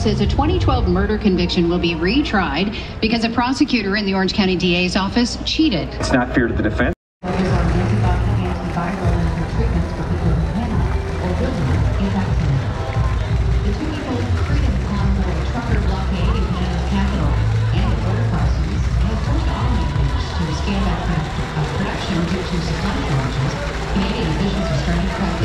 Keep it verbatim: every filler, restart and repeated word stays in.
says a twenty twelve murder conviction will be retried because a prosecutor in the Orange County D A's office cheated. It's not fair to the defense. Canadian officials are starting to